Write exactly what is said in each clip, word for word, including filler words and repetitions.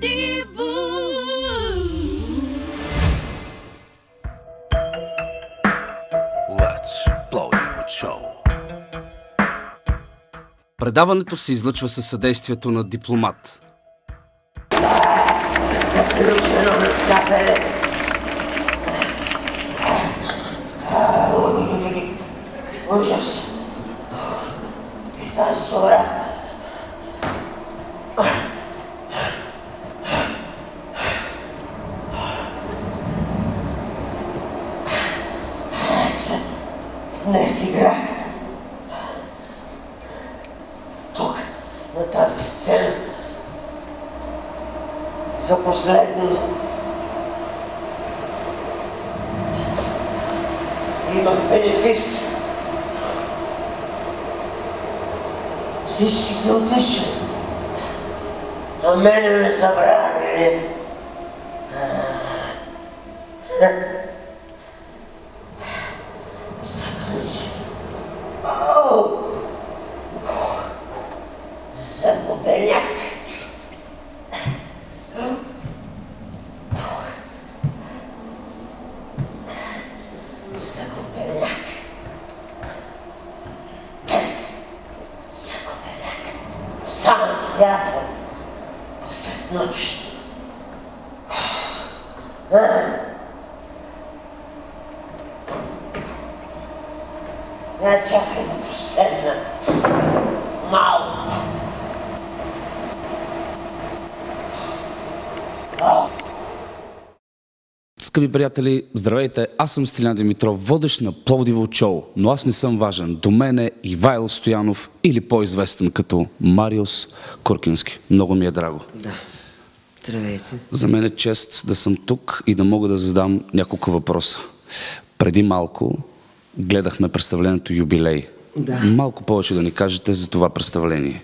Пловдиво. Let's Пловдиво шоу. Предаването се излъчва със съдействието на Дипломат. Заключено на стапеле. Ужас. И тази сора. Аз днес играх. Тук, на тази сцена, за последно имах бенефис. Всички се отишли, а мене ме забравили. Заключи. Оу! Загубеняк. Загубеняк. Загубеняк. Сам театър. Посред нощ. Я чакай да поседна малко. Скъпи приятели, здравейте! Аз съм Стилян Димитров, водещ на Пловдиво шоу, но аз не съм важен. До мен е Ивайло Стоянов или по-известен като Мариус Куркински. Много ми е драго. Да. Здравейте. За мен е чест да съм тук и да мога да задам няколко въпроса. Преди малко гледахме представлението Юбилей. Да. Малко повече да ни кажете за това представление.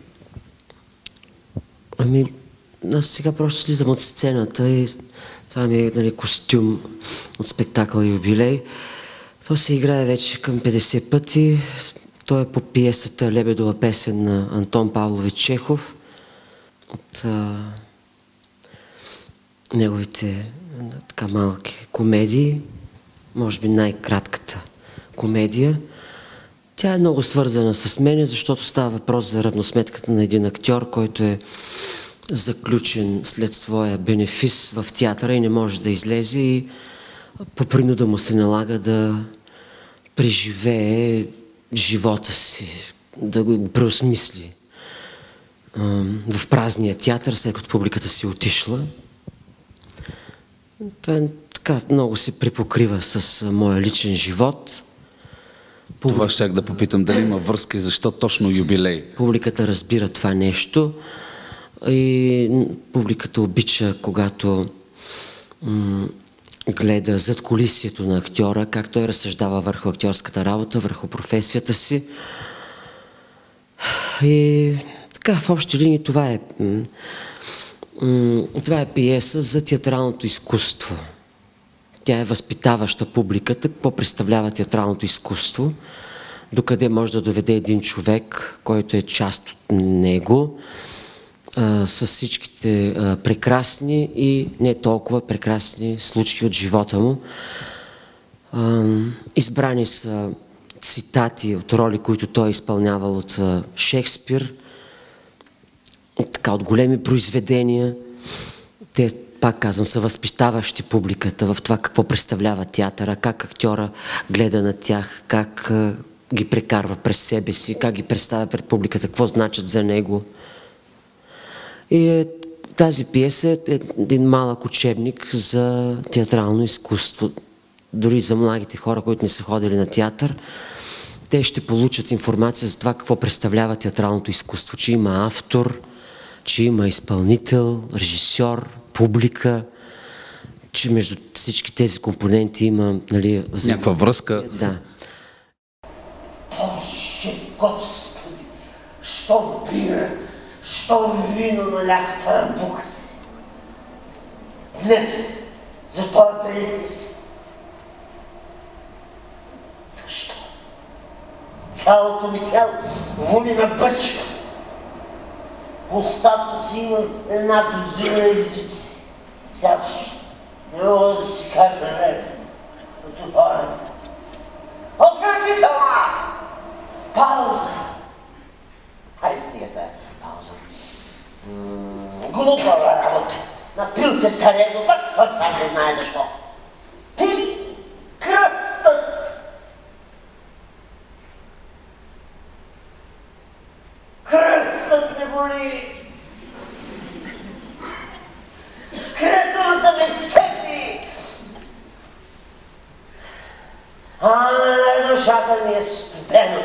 Ами, аз сега просто слизам от сцената и това ми е, нали, костюм от спектакъла Юбилей. То се играе вече към петдесет пъти. То е по пиесата Лебедова песен на Антон Павлович Чехов. От а, неговите а, така малки комедии. Може би най-кратката комедия. Тя е много свързана с мене, защото става въпрос за равносметката на един актьор, който е заключен след своя бенефис в театъра и не може да излезе и по принуда му се налага да преживее живота си, да го преосмисли в празния театър, след като публиката си отишла. Това е, така много се припокрива с моя личен живот. Публик... Това щях да попитам дали има връзка и защо точно Юбилей. Публиката разбира това нещо. И публиката обича, когато м- гледа зад кулисието на актьора, как той разсъждава върху актьорската работа, върху професията си. И така, в общи линии това е, м- м- това е пиеса за театралното изкуство. Тя е възпитаваща публиката, какво представлява театралното изкуство, докъде може да доведе един човек, който е част от него, Uh, с всичките uh, прекрасни и не толкова прекрасни случки от живота му. Uh, избрани са цитати от роли, които той е изпълнявал от uh, Шекспир, от, така, от големи произведения. Те, пак казвам, са възпитаващи публиката в това какво представлява театъра, как актьора гледа на тях, как uh, ги прекарва през себе си, как ги представя пред публиката, какво значат за него. И е, тази пиеса е един малък учебник за театрално изкуство. Дори за младите хора, които не са ходили на театър, те ще получат информация за това какво представлява театралното изкуство. Че има автор, че има изпълнител, режисьор, публика, че между всички тези компоненти има, нали, някаква връзка. Да. Боже, Господи, що бира, що вино наляха тарабука си. Днес, за този бенефис. Защо? Цялото ми тяло вони на бъчва. В устата си има една дозина езици. Сякаш не мога да си кажа реп. Като хората. Отвратителна! Пауза! Хайде стига с тази пауза. Глупава работа. Напил се стария глупак, той сам не знае защо. Ти кръстът! Кръстът не боли! Кретовата ме цепи! А душата ми е студена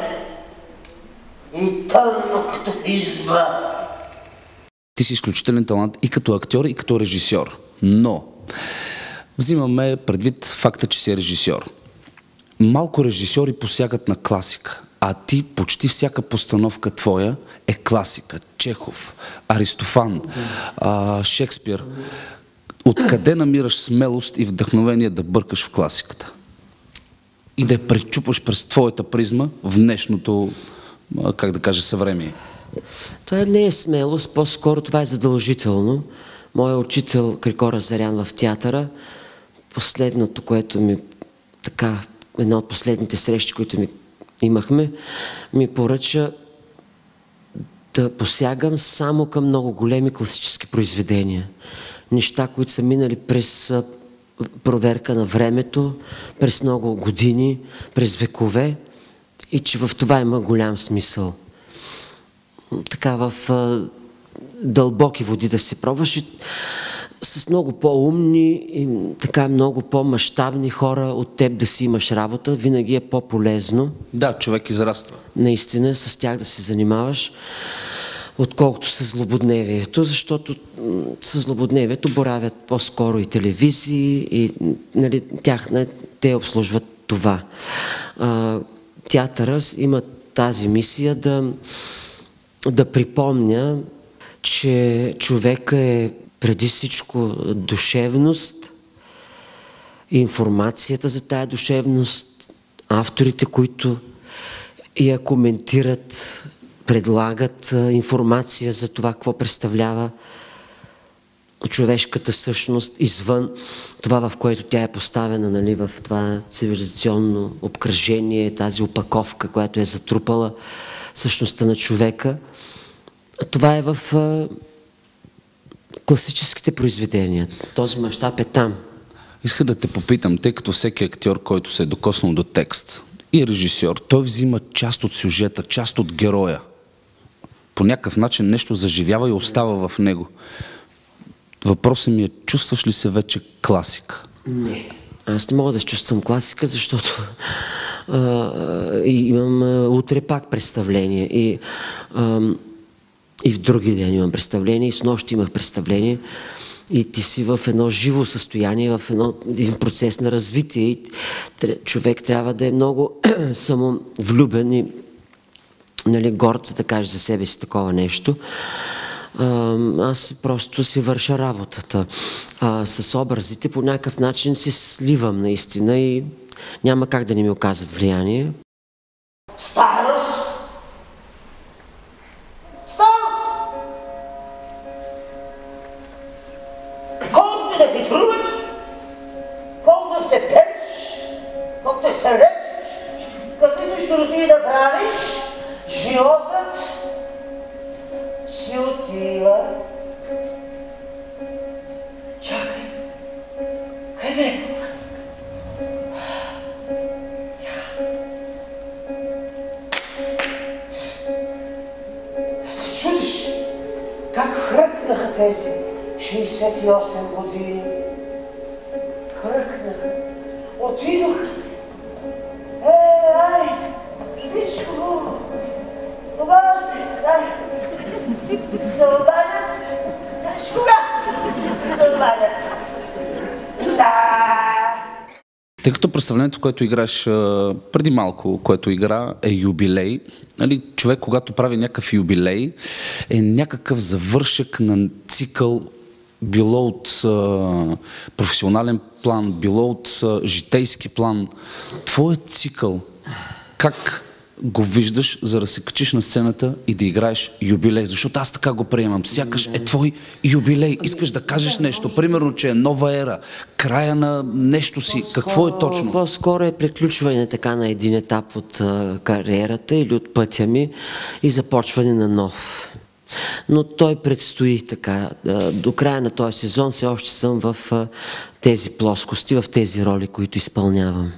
и тъмно като изба. Ти си изключителен талант и като актьор, и като режисьор. Но взимаме предвид факта, че си режисьор. Малко режисьори посягат на класика, а ти почти всяка постановка твоя е класика. Чехов, Аристофан, а, Шекспир. Откъде намираш смелост и вдъхновение да бъркаш в класиката? И да я пречупаш през твоята призма в днешното, как да кажа, съвремие? Това не е смелост, по-скоро това е задължително. Моя учител Крикора Зарян в театъра, последното, което ми, така, една от последните срещи, които ми имахме, ми поръча да посягам само към много големи класически произведения. Неща, които са минали през проверка на времето, през много години, през векове и че в това има голям смисъл. Така в а, дълбоки води да се пробваш и с много по-умни и така много по-мащабни хора от теб да си имаш работа, винаги е по-полезно. Да, човек израства. Наистина с тях да се занимаваш, отколкото с злободневието, защото с злободневието боравят по-скоро и телевизии, и нали, тях, те обслужват това. А, театъра има тази мисия да, да припомня, че човека е преди всичко душевност, информацията за тая душевност, авторите, които я коментират, предлагат информация за това, какво представлява човешката същност извън това, в което тя е поставена, нали, в това цивилизационно обкръжение, тази опаковка, която е затрупала същността на човека. Това е в а, класическите произведения. Този мащаб е там. Исках да те попитам, тъй като всеки актьор, който се е докоснал до текст и режисьор, той взима част от сюжета, част от героя. По някакъв начин нещо заживява и остава в него. Въпросът ми е, чувстваш ли се вече класика? Не. Аз не мога да чувствам класика, защото а, и имам а, утре пак представление. И, а, и в други ден имам представление, и с нощи имах представление. И ти си в едно живо състояние, в едно, един процес на развитие. И човек трябва да е много самовлюбен и нали, горд, за да каже за себе си такова нещо. А, аз просто си върша работата. А, с образите по някакъв начин се сливам наистина и няма как да не ми оказват влияние. Старост! Старост! Колко да битруваш, колко да се печеш, колко да се речеш, каквито щуротии да правиш, животът си отива. Чакай! Къде? Да се чудиш как хръкнаха тези шейсет и осем години. Хръкнаха. Отидоха си. Е, ай! Всичко хубаво. Обаждайте се, ай! Се обадят? Знаеш кога? Се обадят. Да! Тъй като представлението, което играеш преди малко, което игра е юбилей, нали, човек, когато прави някакъв юбилей, е някакъв завършек на цикъл, било от а, професионален план, било от а, житейски план. Твоят цикъл, как го виждаш, за да се качиш на сцената и да играеш юбилей? Защото аз така го приемам. Сякаш е твой юбилей. Искаш да кажеш нещо. Примерно, че е нова ера, края на нещо си. Какво е точно? По-скоро е приключване така на един етап от а, кариерата или от пътя ми и започване на нов. Но той предстои така. До края на този сезон все още съм в а, тези плоскости, в тези роли, които изпълнявам.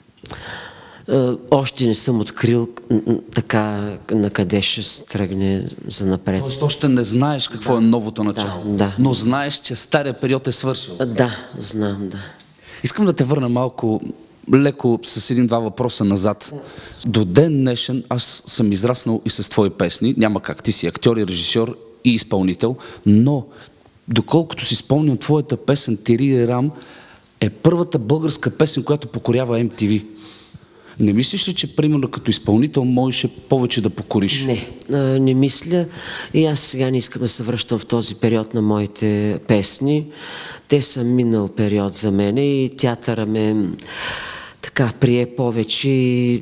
Още не съм открил така на къде ще тръгне за напред. Тоест още не знаеш какво да, е новото начало, да, да. но знаеш, че стария период е свършил. Да, знам, да. Искам да те върна малко леко с един-два въпроса назад. До ден днешен аз съм израснал и с твои песни. Няма как, ти си актьор и режисьор и изпълнител, но доколкото си спомням, твоята песен "Тири Рам" е първата българска песен, която покорява Ем Ти Ви. Не мислиш ли, че примерно като изпълнител можеше повече да покориш? Не, не мисля. И аз сега не искам да се връщам в този период на моите песни. Те са минал период за мен и театъра ме така прие повече. И,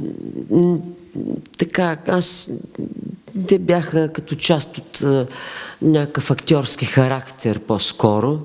така, аз те бяха като част от а, някакъв актьорски характер по-скоро.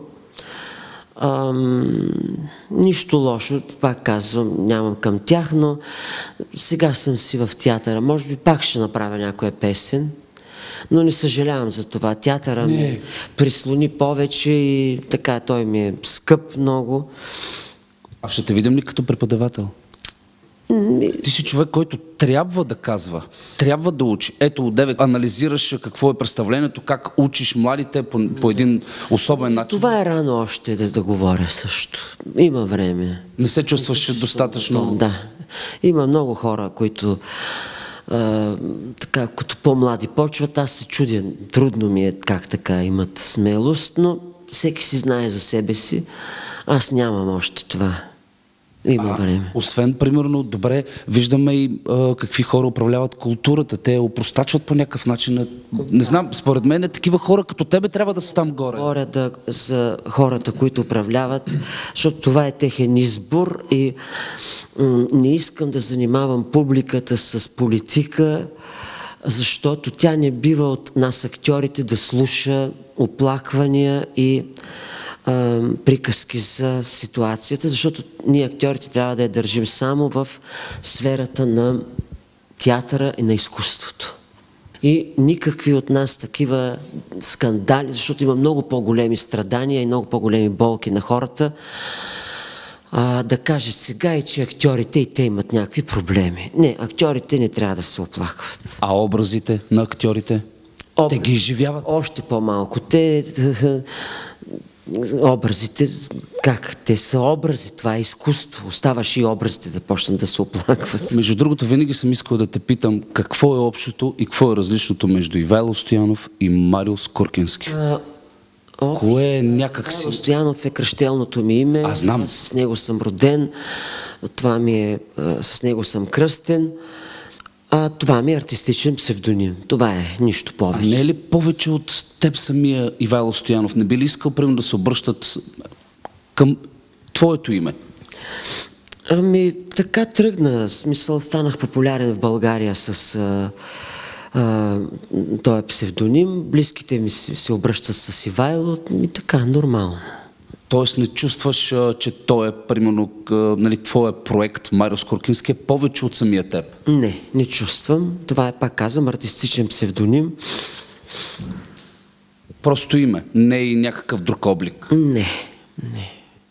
Ам, нищо лошо, пак казвам, нямам към тях, но сега съм си в театъра. Може би пак ще направя някоя песен, но не съжалявам за това. Театъра не. Ми прислони повече и така той ми е скъп много. А ще те видим ли като преподавател? Ти си човек, който трябва да казва, трябва да учи. Ето, одеве анализираш какво е представлението, как учиш младите по, по един особен За начин. Това е рано още да, да говоря също. Има време. Не се чувстваш не се достатъчно? Да. Има много хора, които а, така, като по-млади почват, аз се чудя. Трудно ми е как така имат смелост, но всеки си знае за себе си. Аз нямам още това. Има а, време. Освен, примерно, добре, виждаме и а, какви хора управляват културата. Те опростачват по някакъв начин. Не знам, според мен такива хора като тебе трябва да са там горе. Говоря да, за хората, които управляват, защото това е техен избор и не искам да занимавам публиката с политика, защото тя не бива от нас актьорите да слуша оплаквания и приказки за ситуацията, защото ние актьорите трябва да я държим само в сферата на театъра и на изкуството. И никакви от нас такива скандали, защото има много по-големи страдания и много по-големи болки на хората, а, да кажат сега и че актьорите и те имат някакви проблеми. Не, актьорите не трябва да се оплакват. А образите на актьорите? Образ... Те ги изживяват? Още по-малко. Те... Образите, как? Те са образи, това е изкуство. Оставаш и образите да почнат да се оплакват. Между другото, винаги съм искал да те питам какво е общото и какво е различното между Ивайло Стоянов и Мариус Коркински. А, Кое е някак си... Ивайло Стоянов е кръщелното ми име. Аз знам. Аз с него съм роден. Това ми е... С него съм кръстен. А това ми е артистичен псевдоним. Това е, нищо повече. А не е ли повече от теб самия Ивайло Стоянов? Не би ли искал, примерно, да се обръщат към твоето име? Ами, така тръгна. Смисъл, станах популярен в България с а, а, този псевдоним. Близките ми се, се обръщат с Ивайло и така, нормално. Тоест не чувстваш, че той е, примерно, нали, твоя проект Мариус Коркински е повече от самия теб? Не, не чувствам. Това е, пак казвам, артистичен псевдоним. Просто име, не и някакъв друг облик? Не, не.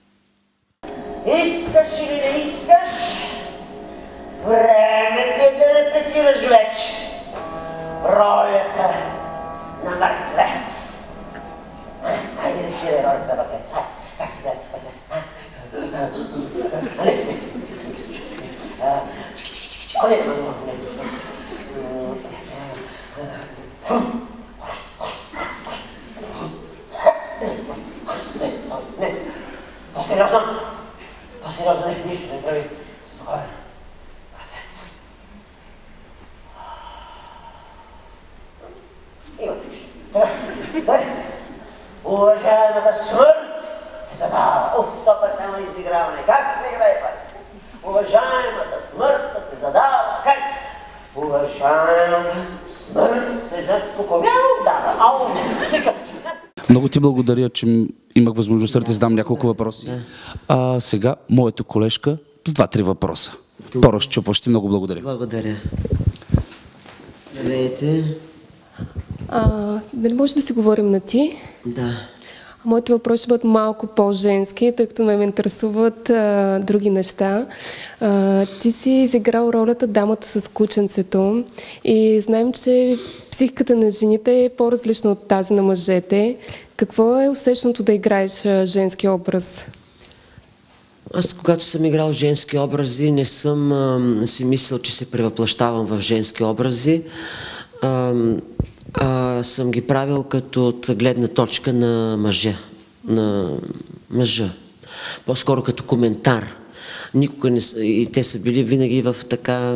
Искаш или не искаш, време е да репетираш вече ролята на мъртвец. Хайде да репетирай ролята на мъртвец. Как се даде мъртвец? Не, не, не, по-сериозно. По-сериозно, не, нищо не прави. Спокойно. Мъртвец. Има нищо. Така, уважаемата смърт се задава. Уф, то пък няма изиграване. Как се играе пак? Уважаемата смърт се задава. Как? Уважаемата смърт се спокойно дава. Ало, цикъв, Много ти благодаря, че м- имах възможността да ти задам няколко въпроси. А сега моята колежка с два-три въпроса. По-разчупващи, много благодаря. Благодаря. Здравейте. А, дали може да си говорим на ти? Да. Моите въпроси ще бъдат малко по-женски, тъй като ме интересуват а, други неща. А, ти си изиграл ролята дамата с кученцето и знаем, че психиката на жените е по-различна от тази на мъжете. Какво е усещането да играеш а, женски образ? Аз, когато съм играл женски образи, не съм а, си мислил, че се превъплащавам в женски образи. А, а съм ги правил като от гледна точка на мъжа. На мъжа. По-скоро като коментар. Никога не са, и те са били винаги в така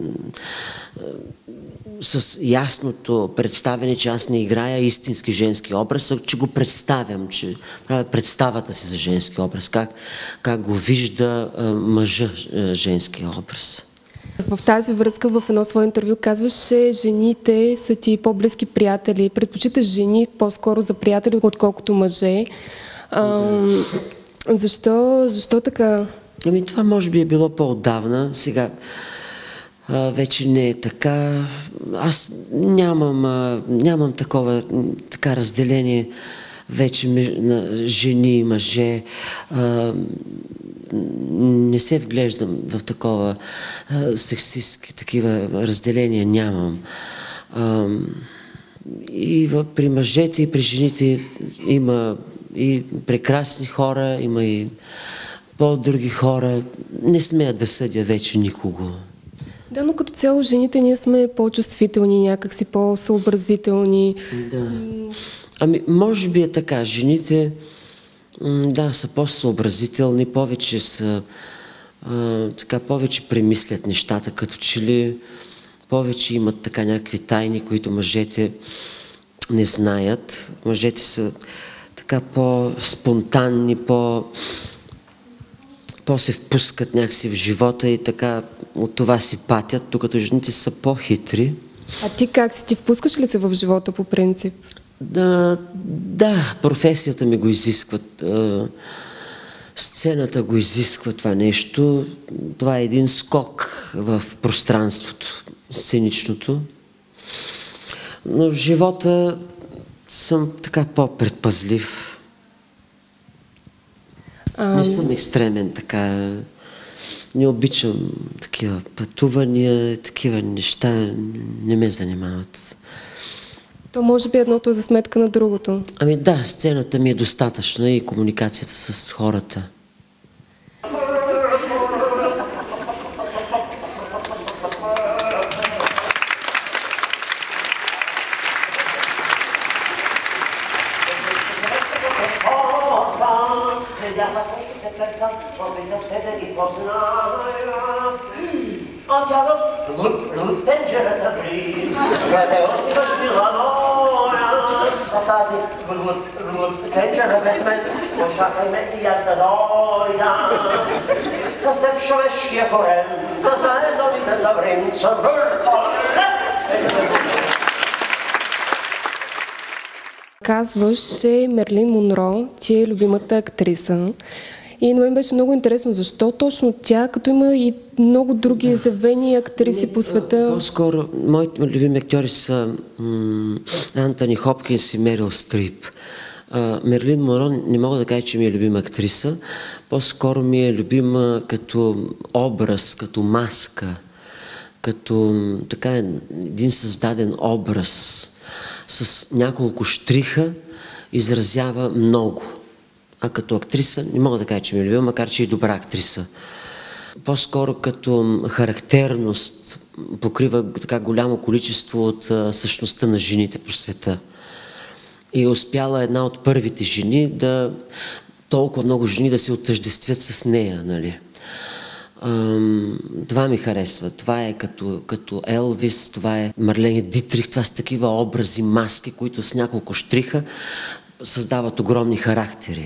с ясното представяне, че аз не играя истински женски образ, а че го представям, че правя представата си за женски образ, как, как го вижда а, мъжа а, женски образ. В тази връзка в едно свое интервю казваш, че жените са ти по-близки приятели. Предпочиташ жени по-скоро за приятели, отколкото мъже. А, защо, защо така? Ами това може би е било по-отдавна. Сега а, вече не е така. Аз нямам, а, нямам такова така разделение вече на жени и мъже. А, не се вглеждам в такова а, сексистски такива разделения, нямам. А, и в, при мъжете и при жените има и прекрасни хора, има и по-други хора. Не смея да съдя вече никого. Да, но като цяло жените ние сме по-чувствителни, някакси по-съобразителни. Да. Ами, може би е така. Жените да, са по-съобразителни, повече са а, така, повече премислят нещата, като че ли повече имат така някакви тайни, които мъжете не знаят. Мъжете са така по-спонтанни, по... по-се впускат някакси в живота и така от това си патят, докато жените са по-хитри. А ти как си? Ти впускаш ли се в живота по принцип? Да, да, професията ми го изисква. Сцената го изисква това нещо. Това е един скок в пространството, сценичното. Но в живота съм така по-предпазлив. А... Не съм екстремен, така. Не обичам такива пътувания, такива неща не ме занимават. То може би едното е за сметка на другото. Ами да, сцената ми е достатъчна и комуникацията с хората. А тя в тенджерата влиза, къде отиваш, мила моя? В тази тенджера без мен, очакай ме и аз да дойда. С теб в човешкия корен, да заедно ни да заврем. Казваш, че Мерлин Монро ти е любимата актриса. И на мен беше много интересно, защо точно тя, като има и много други изявени актриси по света. По-скоро, моите любими актьори са м- Антони Хопкинс и Мерил Стрип. А, Мерлин Монро не мога да кажа, че ми е любима актриса. По-скоро ми е любима като образ, като маска, като така един създаден образ с няколко щриха изразява много. А като актриса не мога да кажа, че ми е любима, макар че е добра актриса. По-скоро като характерност покрива така голямо количество от а, същността на жените по света. И е успяла една от първите жени да толкова много жени да се отъждествят с нея, нали? Ам, това ми харесва. Това е като, като Елвис, това е Марлене Дитрих, това са такива образи, маски, които с няколко штриха създават огромни характери.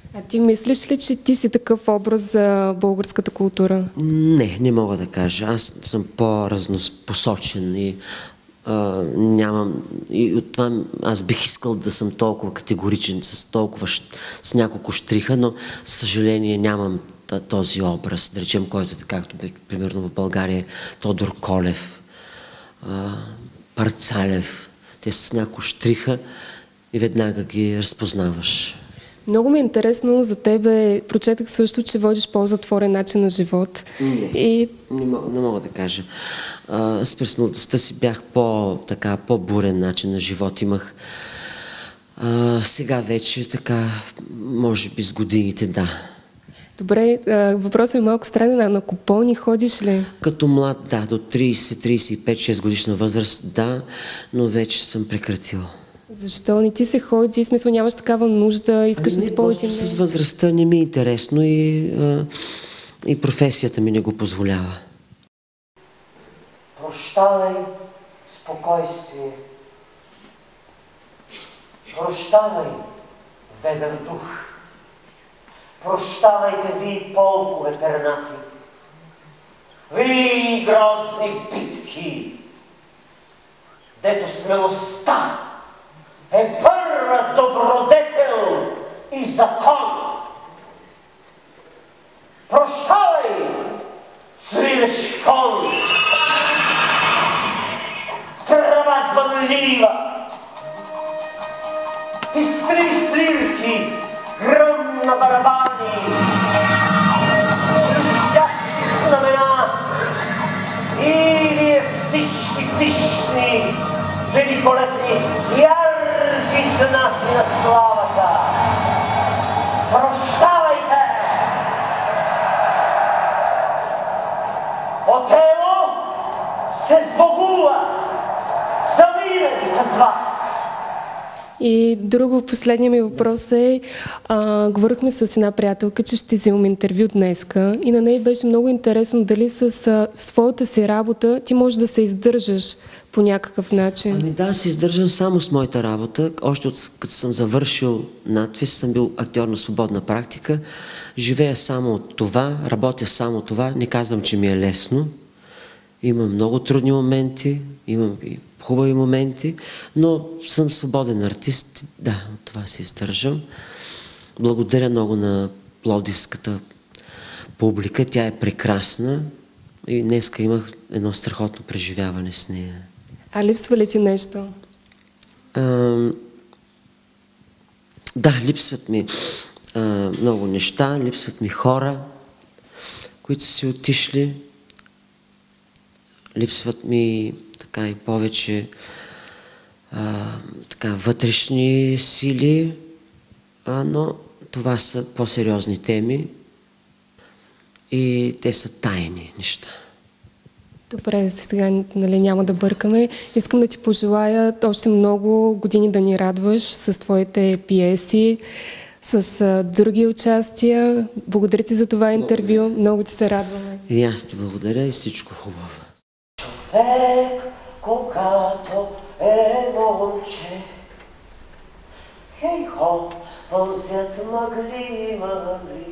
А ти мислиш ли, че ти си такъв образ за българската култура? Не, не мога да кажа. Аз съм по-разнопосочен и а, нямам... И от това аз бих искал да съм толкова категоричен, с толкова, с няколко штриха, но, за съжаление, нямам този образ, да речем, който е, както примерно в България, Тодор Колев, а, Парцалев. Те са с няколко штриха и веднага ги разпознаваш. Много ми е интересно за тебе. Прочетах също, че водиш по-затворен начин на живот. Не, и... не, мога, не мога да кажа. А, с през младостта си бях по, така, по-бурен начин на живот имах. А, сега вече така, може би с годините, да. Добре, въпросът е малко странен, а на купони ходиш ли? Като млад, да, до трийсет, трийсет и пет, шест годишна възраст, да, но вече съм прекратил. Защо не ти се ходи? В смисъл нямаш такава нужда, искаш ами да си повече? С възрастта не ми е интересно и, а, и професията ми не го позволява. Прощавай, спокойствие. Прощавай, ведър дух. Прощавайте ви, полкове пернати. Ви, грозни битки, дето смелостта е първа добродетел и закон. Прощавай, свиреш кон, трава звънлива, пискливи слирки, гръм на барабани, блестящи знамена и вие всички пищни, великолепни, ярки знаци на славата. Прощавайте! Отело се сбогува завинаги с вас. И друго, последния ми въпрос е, а, говорихме с една приятелка, че ще вземем интервю днеска и на нея беше много интересно дали с а, своята си работа ти можеш да се издържаш по някакъв начин. Ами да, се издържам само с моята работа. Още от като съм завършил надвис, съм бил актьор на свободна практика. Живея само от това, работя само това. Не казвам, че ми е лесно. Имам много трудни моменти, имам и хубави моменти, но съм свободен артист. Да, от това се издържам. Благодаря много на пловдивската публика. Тя е прекрасна и днеска имах едно страхотно преживяване с нея. А липсва ли ти нещо? А, да, липсват ми а, много неща, липсват ми хора, които са си отишли. Липсват ми така и повече а, така, вътрешни сили, а, но това са по-сериозни теми и те са тайни неща. Добре, сега нали, няма да бъркаме. Искам да ти пожелая още много години да ни радваш с твоите пиеси, с а, други участия. Благодаря ти за това интервю. Много ти се радваме. И аз ти благодаря и всичко хубаво. Човек, когато е момче, хей-хо, пълзят мъгли, мъгли,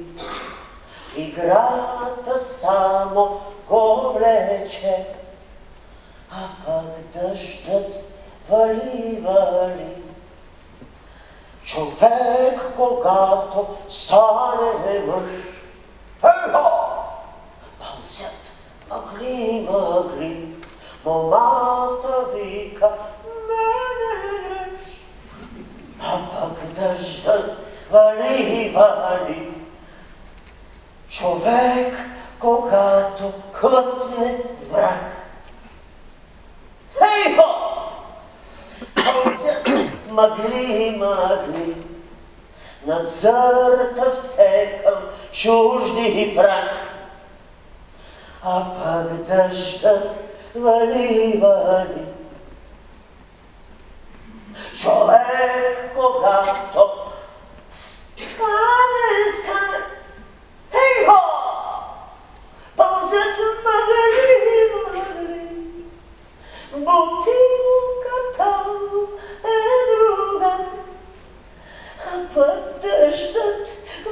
играта само го влече, а пък дъждът вали, вали. Човек, когато стане мъж, хей-хо, пълзят мъгли, мъгли, момата вика, мене греш, а пък дъждът вали, вали. Човек, когато хлътне в брак, хей-хо, пълзят мъгли, мъгли, над зърта всекъм чужди прак, а пък дъждът вали, вали. Човек, когато стане, стане, хей-хо, пълзят мъгли, мъгли, бутилката е друга, а пък дъждът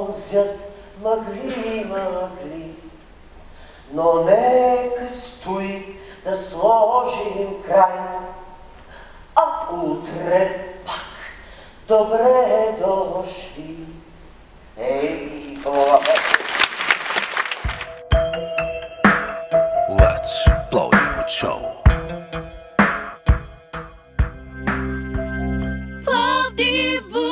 пълзят мъгли, мъгли, но нека стои да сложим край, а утре пак добре дошли. Ей, хубава! Let's Пловдив Show. Пловдив